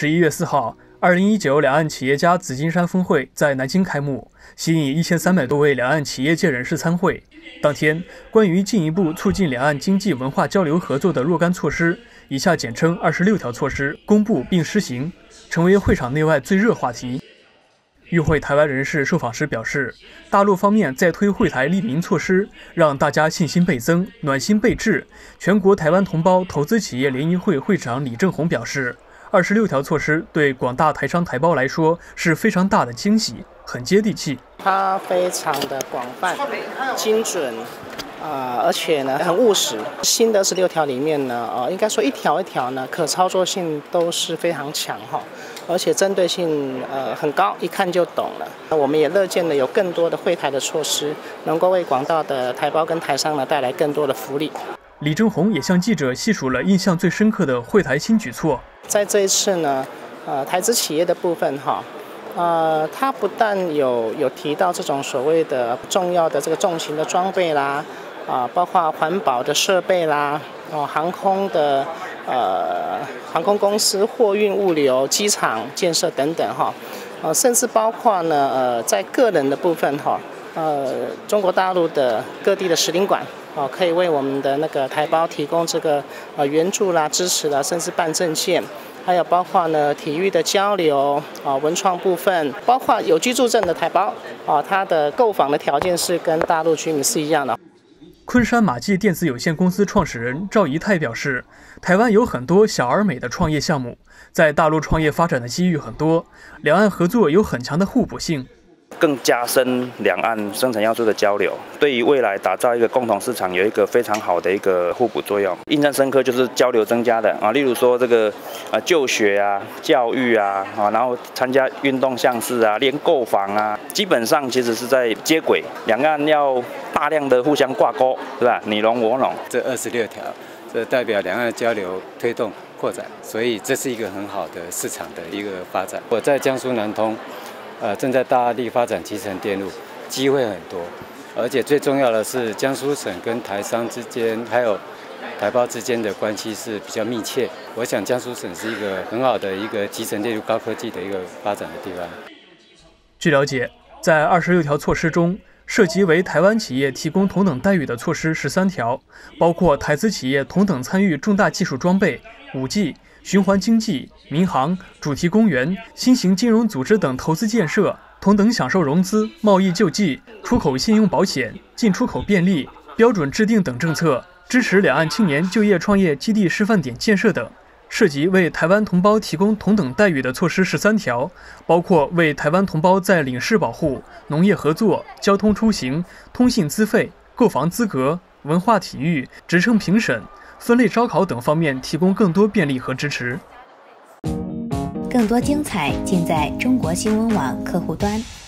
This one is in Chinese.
11月4号，2019两岸企业家紫金山峰会在南京开幕，吸引1300多位两岸企业界人士参会。当天，关于进一步促进两岸经济文化交流合作的若干措施（以下简称26条措施）公布并施行，成为会场内外最热话题。与会台湾人士受访时表示，大陆方面在推惠台利民措施，让大家信心倍增、暖心倍至。全国台湾同胞投资企业联谊会会长李正宏表示，26条措施对广大台商台胞来说是非常大的惊喜，很接地气。 它非常的广泛、精准，而且呢很务实。新的26条里面呢，应该说一条一条呢可操作性都是非常强哈，而且针对性很高，一看就懂了。我们也乐见的有更多的惠台的措施，能够为广大的台胞跟台商呢带来更多的福利。 李正宏也向记者细数了印象最深刻的惠台新举措。在这一次呢，台资企业的部分哈，它不但有提到这种所谓的重要的这个重型的装备啦，包括环保的设备啦，航空的航空公司、货运物流、机场建设等等哈，甚至包括呢在个人的部分哈，中国大陆的各地的使领馆。可以为我们的那个台胞提供这个援助啦、支持啦，甚至办证件，还有包括呢体育的交流文创部分，包括有居住证的台胞它的购房的条件是跟大陆居民是一样的。 昆山马记电子有限公司创始人赵怡泰表示，台湾有很多小而美的创业项目，在大陆创业发展的机遇很多，两岸合作有很强的互补性。 更加深两岸生产要素的交流，对于未来打造一个共同市场有一个非常好的一个互补作用。印象深刻就是交流增加的例如说这个就学啊、教育啊，然后参加运动项事啊、连购房啊，基本上其实是在接轨，两岸要大量的互相挂钩，是吧？你侬我侬。 这26条，这代表两岸的交流推动扩展，所以这是一个很好的市场的一个发展。我在江苏南通。正在大力发展集成电路，机会很多，而且最重要的是江苏省跟台商之间，还有台胞之间的关系是比较密切。我想江苏省是一个很好的一个集成电路高科技的一个发展的地方。 据了解，在26条措施中，涉及为台湾企业提供同等待遇的措施13条，包括台资企业同等参与重大技术装备、5G、循环经济、民航、主题公园、新型金融组织等投资建设，同等享受融资、贸易救济、出口信用保险、进出口便利、标准制定等政策，支持两岸青年就业创业基地示范点建设等。涉及为台湾同胞提供同等待遇的措施13条，包括为台湾同胞在领事保护、农业合作、交通出行、通信资费、购房资格、文化体育、职称评审、分类招考等方面提供更多便利和支持。 更多精彩尽在中国新闻网客户端。